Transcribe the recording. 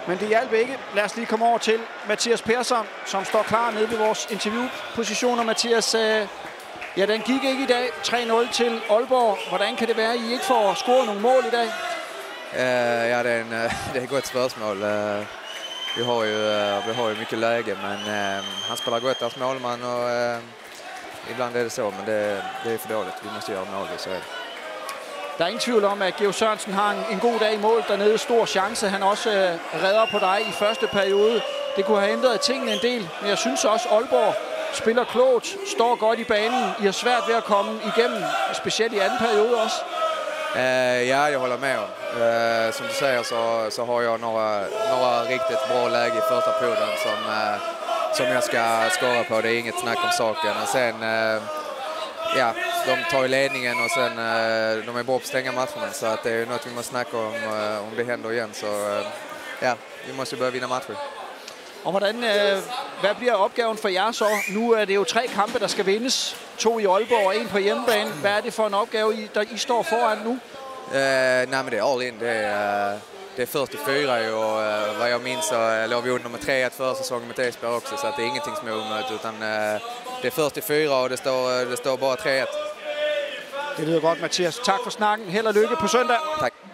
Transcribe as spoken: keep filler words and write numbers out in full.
Men det hjalp ikke. Lad os lige komme over til Mathias Persson, som står klar nede ved vores interviewpositioner. Mathias, øh, ja, den gik ikke i dag. tre nul til Aalborg. Hvordan kan det være, at I ikke får scoret nogle mål i dag? Uh, ja, det er, en, uh, det er et godt spørgsmål. Uh, vi, har jo, uh, vi har jo mycket läge, men uh, han spelar godt als målmand, og uh, ibland er det så, men det, det er for dårligt. Vi måste gøre mål, så er det. Der er ingen tvivl om, at Georg Sørensen har en, en god dag i mål dernede. Stor chance. Han også øh, redder på dig i første periode. Det kunne have ændret tingene en del, men jeg synes også, Aalborg spiller klogt, står godt i banen. I har svært ved at komme igennem, specielt i anden periode også. Uh, ja, jeg holder med om. Uh, som du siger, så, så har jeg några, några riktigt bra läge i första perioden som, uh, som jag ska skåra på. Det är inget snack om saken. Och sen, uh, ja, de tar ju ledningen och sen uh, de är bra på att stänga matcherna. Så att det är något vi måste snacka om uh, om det händer igen. Så uh, ja, vi måste börja vinna matcher. Og hvordan, øh, hvad bliver opgaven for jer så? Nu er det jo tre kampe, der skal vindes. To i Aalborg og en på hjemmebane. Hvad er det for en opgave, I, der I står foran nu? Uh, nej, men det är all in. Det är, uh, det är fyrtiofyra och uh, vad jag minns så låg vi under med tre ett förra säsongen med Esbjerg också. Så att det är ingenting som är omöjligt, utan uh, det är fyrtiofyra och det står, det står bara tre ett. Det lyder godt, Mathias. Tak for snakken. Held og lykke på søndag. Tak.